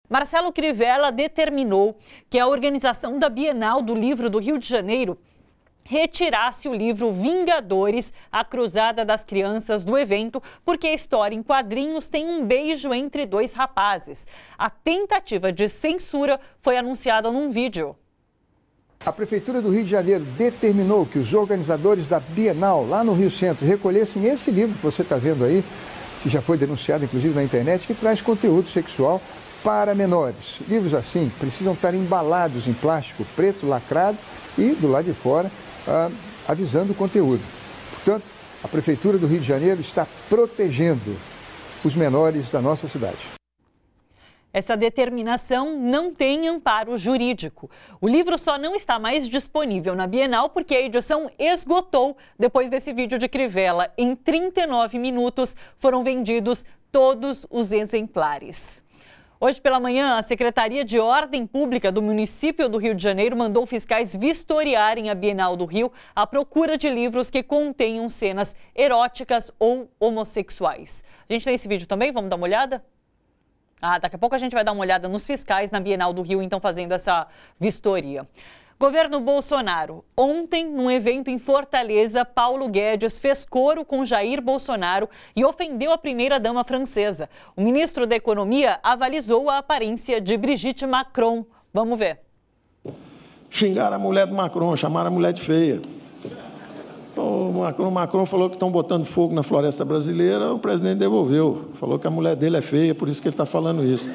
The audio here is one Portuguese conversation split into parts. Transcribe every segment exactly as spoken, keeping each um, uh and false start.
Marcelo Crivella determinou que a organização da Bienal do Livro do Rio de Janeiro retirasse o livro Vingadores, a Cruzada das Crianças do evento, porque a história em quadrinhos tem um beijo entre dois rapazes. A tentativa de censura foi anunciada num vídeo. A Prefeitura do Rio de Janeiro determinou que os organizadores da Bienal, lá no Rio Centro, recolhessem esse livro que você está vendo aí, que já foi denunciado inclusive na internet, que traz conteúdo sexual para menores. Livros assim precisam estar embalados em plástico preto lacrado e, do lado de fora, ah, avisando o conteúdo. Portanto, a Prefeitura do Rio de Janeiro está protegendo os menores da nossa cidade. Essa determinação não tem amparo jurídico. O livro só não está mais disponível na Bienal porque a edição esgotou depois desse vídeo de Crivella. Em trinta e nove minutos foram vendidos todos os exemplares. Hoje pela manhã, a Secretaria de Ordem Pública do município do Rio de Janeiro mandou fiscais vistoriarem a Bienal do Rio à procura de livros que contenham cenas eróticas ou homossexuais. A gente tem esse vídeo também, vamos dar uma olhada? Ah, daqui a pouco a gente vai dar uma olhada nos fiscais na Bienal do Rio, então fazendo essa vistoria. Governo Bolsonaro. Ontem, num evento em Fortaleza, Paulo Guedes fez coro com Jair Bolsonaro e ofendeu a primeira-dama francesa. O ministro da Economia avalizou a aparência de Brigitte Macron. Vamos ver. Xingaram a mulher do Macron, chamaram a mulher de feia. O Macron, Macron falou que estão botando fogo na floresta brasileira, o presidente devolveu. Falou que a mulher dele é feia, por isso que ele está falando isso.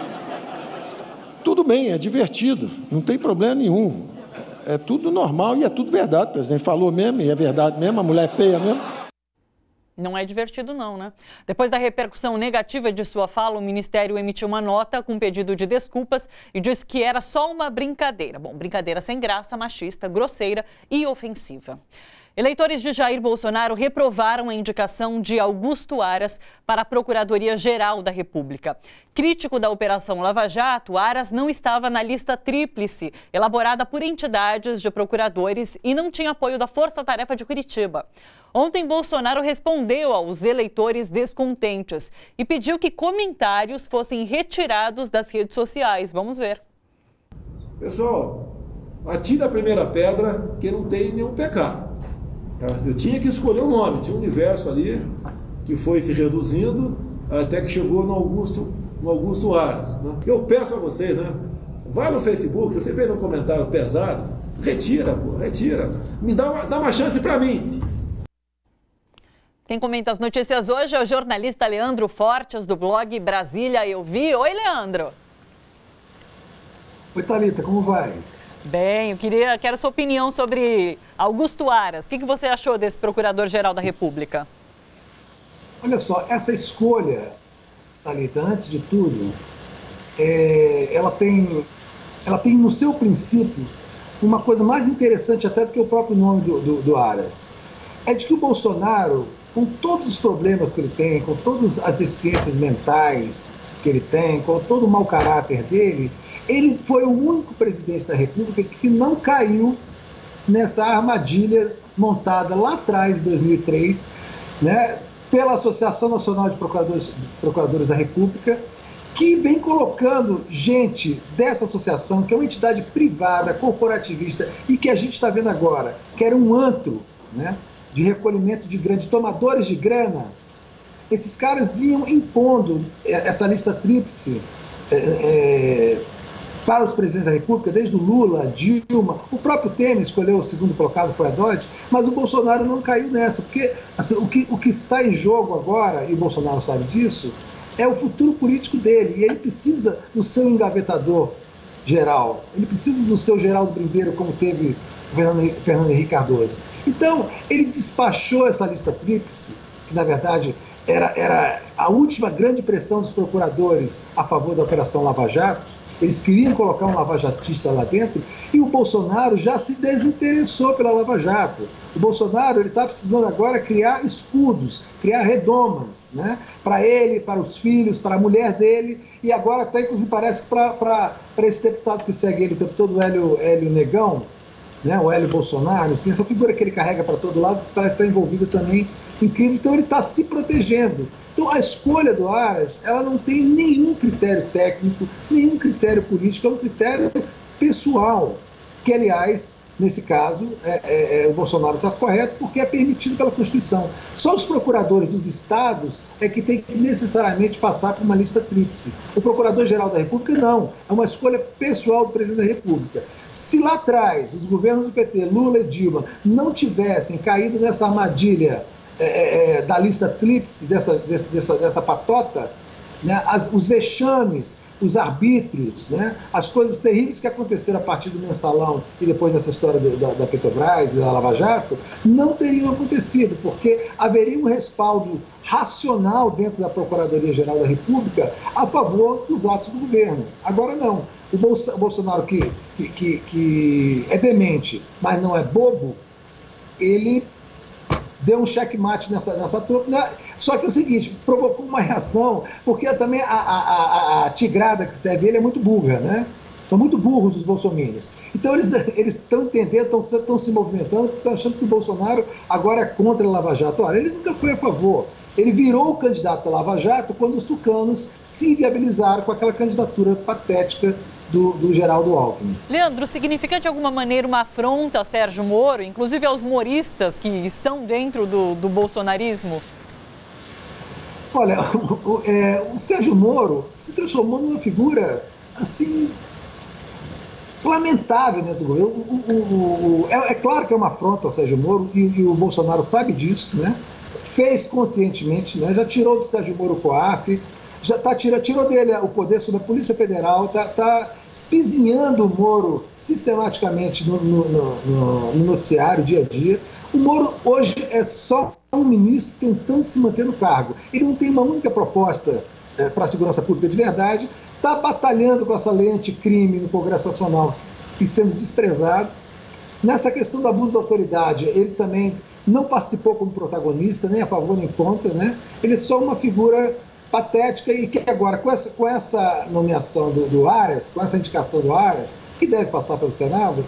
Tudo bem, é divertido, não tem problema nenhum. É tudo normal e é tudo verdade. O presidente falou mesmo e é verdade mesmo, a mulher é feia mesmo. Não é divertido não, né? Depois da repercussão negativa de sua fala, o Ministério emitiu uma nota com pedido de desculpas e disse que era só uma brincadeira. Bom, brincadeira sem graça, machista, grosseira e ofensiva. Eleitores de Jair Bolsonaro reprovaram a indicação de Augusto Aras para a Procuradoria-Geral da República. Crítico da Operação Lava Jato, Aras não estava na lista tríplice, elaborada por entidades de procuradores e não tinha apoio da Força Tarefa de Curitiba. Ontem, Bolsonaro respondeu aos eleitores descontentes e pediu que comentários fossem retirados das redes sociais. Vamos ver. Pessoal, atira a primeira pedra que não tem nenhum pecado. Eu tinha que escolher o nome, tinha um universo ali que foi se reduzindo até que chegou no Augusto, no Augusto Aras. Né? Eu peço a vocês, né? Vai no Facebook, você fez um comentário pesado, retira, pô, retira. Me dá uma, dá uma chance para mim. Quem comenta as notícias hoje é o jornalista Leandro Fortes, do blog Brasília Eu Vi. Oi, Leandro. Oi, Thalita, como vai? Bem, eu queria, quero sua opinião sobre Augusto Aras. O que, que você achou desse Procurador-Geral da República? Olha só, essa escolha, Thalita, antes de tudo, é, ela, tem, ela tem no seu princípio uma coisa mais interessante até do que o próprio nome do, do, do Aras. É de que o Bolsonaro, com todos os problemas que ele tem, com todas as deficiências mentais que ele tem, com todo o mau caráter dele, ele foi o único presidente da República que não caiu nessa armadilha montada lá atrás, em dois mil e três, né, pela Associação Nacional de Procuradores, Procuradores da República, que vem colocando gente dessa associação, que é uma entidade privada, corporativista, e que a gente está vendo agora, que era um antro, né, de recolhimento de grana, de tomadores de grana. Esses caras vinham impondo essa lista tríplice, é, é, para os presidentes da República, desde o Lula, Dilma, o próprio Temer escolheu o segundo colocado, foi a Dodge, mas o Bolsonaro não caiu nessa, porque assim, o, que, o que está em jogo agora, e o Bolsonaro sabe disso, é o futuro político dele, e ele precisa do seu engavetador geral, ele precisa do seu Geraldo Brindeiro, como teve o Fernando, Fernando Henrique Cardoso. Então, ele despachou essa lista tríplice, que na verdade era, era a última grande pressão dos procuradores a favor da Operação Lava Jato. Eles queriam colocar um lavajatista lá dentro e o Bolsonaro já se desinteressou pela Lava Jato. O Bolsonaro está precisando agora criar escudos, criar redomas, né, para ele, para os filhos, para a mulher dele e agora até, inclusive, parece que para esse deputado que segue ele o tempo todo, o Hélio, Hélio Negão, né, o Hélio Bolsonaro, assim, essa figura que ele carrega para todo lado parece estar envolvida também em crimes, então ele está se protegendo. Então a escolha do Aras, ela não tem nenhum critério técnico, nenhum critério político, é um critério pessoal, que aliás, nesse caso, é, é, é, o Bolsonaro está correto porque é permitido pela Constituição. Só os procuradores dos estados é que tem que necessariamente passar por uma lista tríplice. O Procurador-Geral da República não, é uma escolha pessoal do Presidente da República. Se lá atrás os governos do P T, Lula e Dilma, não tivessem caído nessa armadilha é, é, da lista tríplice, dessa, dessa, dessa patota, né, as, os vexames, os arbítrios, né, as coisas terríveis que aconteceram a partir do mensalão e depois dessa história do, da, da Petrobras e da Lava Jato, não teriam acontecido, porque haveria um respaldo racional dentro da Procuradoria-Geral da República a favor dos atos do governo. Agora não. O Bolsonaro, que, que, que, que é demente, mas não é bobo, ele deu um checkmate nessa, nessa turma. Só que é o seguinte, provocou uma reação, porque também a, a, a, a tigrada que serve ele é muito burra, né? São muito burros os bolsominions. Então eles estão entendendo, estão se movimentando, estão achando que o Bolsonaro agora é contra a Lava Jato. Olha, ele nunca foi a favor. Ele virou o candidato à Lava Jato quando os tucanos se inviabilizaram com aquela candidatura patética do, do Geraldo Alckmin. Leandro, significa de alguma maneira uma afronta a Sérgio Moro, inclusive aos moristas que estão dentro do, do bolsonarismo? Olha, o, o, é, o Sérgio Moro se transformou numa figura, assim, lamentável dentro do governo. O, o, o, é, é claro que é uma afronta ao Sérgio Moro e, e o Bolsonaro sabe disso, né? Fez conscientemente, né? Já tirou do Sérgio Moro o COAF, já tá, tira, tirou dele o poder sobre a Polícia Federal, está tá espizinhando o Moro sistematicamente no, no, no, no noticiário, dia a dia. O Moro hoje é só um ministro tentando se manter no cargo. Ele não tem uma única proposta é, para a segurança pública de verdade, está batalhando com essa lei anticrime no Congresso Nacional e sendo desprezado. Nessa questão do abuso da autoridade, ele também não participou como protagonista, nem a favor nem contra, né? Ele é só uma figura patética e que agora, com essa, com essa nomeação do, do Aras, com essa indicação do Aras, que deve passar pelo Senado,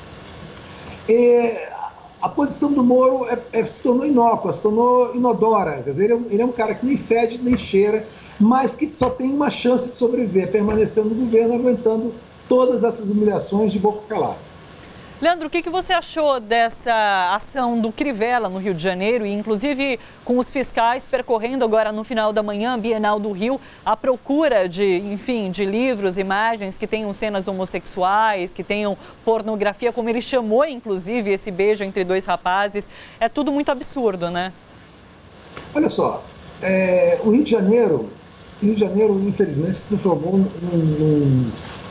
é, a posição do Moro é, é, se tornou inócua, se tornou inodora. Quer dizer, ele é, um, ele é um cara que nem fede, nem cheira, mas que só tem uma chance de sobreviver, permanecendo no governo, aguentando todas essas humilhações de boca calada. Leandro, o que, que você achou dessa ação do Crivella no Rio de Janeiro, e inclusive com os fiscais percorrendo agora no final da manhã a Bienal do Rio à procura de, enfim, de livros, imagens que tenham cenas homossexuais, que tenham pornografia, como ele chamou, inclusive, esse beijo entre dois rapazes. É tudo muito absurdo, né? Olha só, é, o Rio de Janeiro, o Rio de Janeiro, infelizmente, se transformou num... num...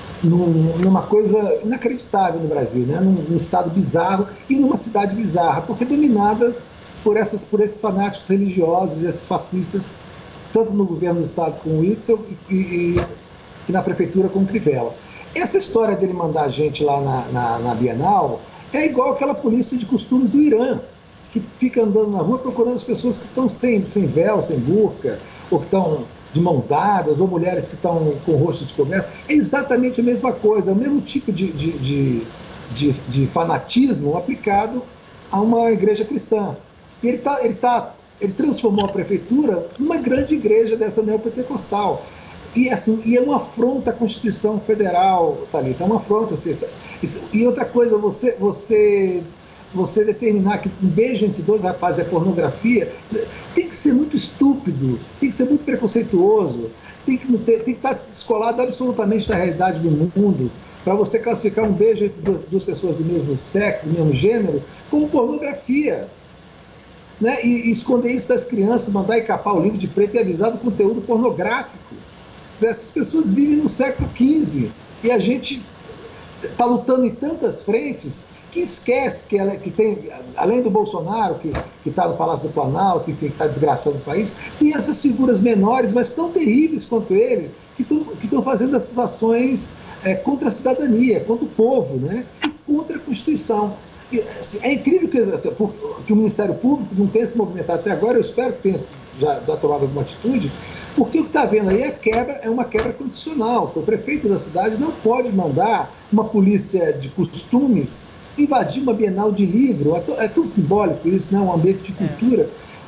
numa coisa inacreditável no Brasil, né? num, num estado bizarro e numa cidade bizarra, porque dominadas por, essas, por esses fanáticos religiosos, esses fascistas, tanto no governo do estado com o Witzel e, e, e na prefeitura com o Crivella. Essa história dele mandar gente lá na, na, na Bienal é igual aquela polícia de costumes do Irã, que fica andando na rua procurando as pessoas que estão sem, sem véu, sem burca, ou que estão de mão dadas, ou mulheres que estão com o rosto descoberto. É exatamente a mesma coisa, é o mesmo tipo de, de, de, de, de fanatismo aplicado a uma igreja cristã. E ele, tá, ele, tá, ele transformou a prefeitura numa grande igreja dessa neopentecostal. E, assim, e é uma afronta à Constituição Federal, Thalita, é uma afronta. Assim, e outra coisa, você... você você determinar que um beijo entre dois rapazes é pornografia, tem que ser muito estúpido, tem que ser muito preconceituoso, tem que, ter, tem que estar descolado absolutamente da realidade do mundo para você classificar um beijo entre duas, duas pessoas do mesmo sexo, do mesmo gênero, como pornografia. Né? E, e esconder isso das crianças, mandar encapar o livro de preto e avisar do conteúdo pornográfico. Essas pessoas vivem no século quinze e a gente está lutando em tantas frentes que esquece que, ela, que tem, além do Bolsonaro, que está no Palácio do Planalto, que está desgraçando o país, tem essas figuras menores, mas tão terríveis quanto ele, que estão que estão fazendo essas ações é, contra a cidadania, contra o povo, né? E contra a Constituição. E, assim, é incrível que, assim, que o Ministério Público não tenha se movimentado até agora, eu espero que tenha já, já tomado alguma atitude, porque o que está vendo aí é, quebra, é uma quebra constitucional. O prefeito da cidade não pode mandar uma polícia de costumes invadir uma Bienal de livro. É tão, é tão simbólico isso, né? Um ambiente de cultura.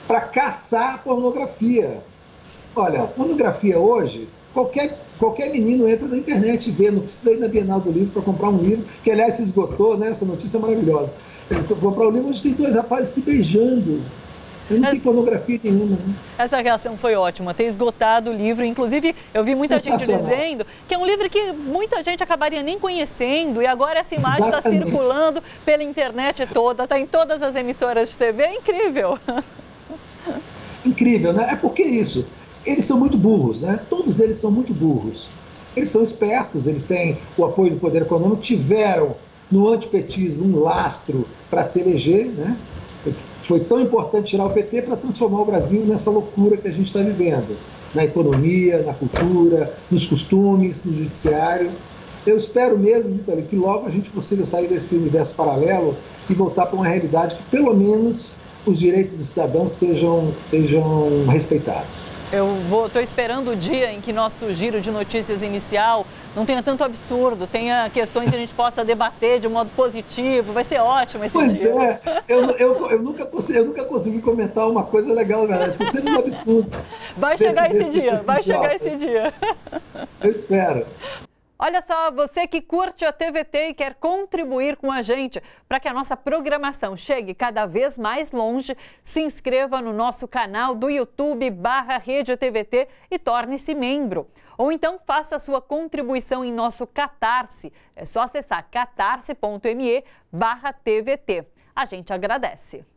para caçar a pornografia. Olha, pornografia hoje, qualquer, qualquer menino entra na internet e vê, não precisa ir na Bienal do Livro para comprar um livro, que aliás se esgotou, né? Essa notícia é maravilhosa. Comprar um livro, onde tem dois rapazes se beijando. E não tem pornografia nenhuma, né? Essa reação foi ótima, ter esgotado o livro. Inclusive, eu vi muita gente dizendo que é um livro que muita gente acabaria nem conhecendo. E agora essa imagem está circulando pela internet toda, está em todas as emissoras de T V. É incrível. Incrível, né? É porque isso, eles são muito burros, né? Todos eles são muito burros. Eles são espertos, eles têm o apoio do poder econômico, tiveram no antipetismo um lastro para se eleger, né? Foi tão importante tirar o P T para transformar o Brasil nessa loucura que a gente está vivendo. Na economia, na cultura, nos costumes, no judiciário. Eu espero mesmo, Vitória, que logo a gente consiga sair desse universo paralelo e voltar para uma realidade que pelo menos os direitos dos cidadãos sejam, sejam respeitados. Eu estou esperando o dia em que nosso giro de notícias inicial não tenha tanto absurdo, tenha questões que a gente possa debater de um modo positivo. Vai ser ótimo esse pois dia. Pois é, eu, eu, eu, nunca consegui, eu nunca consegui comentar uma coisa legal, verdade. São sempre os absurdos. Vai desse, chegar esse desse, dia, desse vai idiota. chegar esse dia. Eu espero. Olha só, você que curte a T V T e quer contribuir com a gente para que a nossa programação chegue cada vez mais longe, se inscreva no nosso canal do YouTube barra Rede T V T e torne-se membro. Ou então faça a sua contribuição em nosso Catarse. É só acessar catarse ponto me barra T V T. A gente agradece.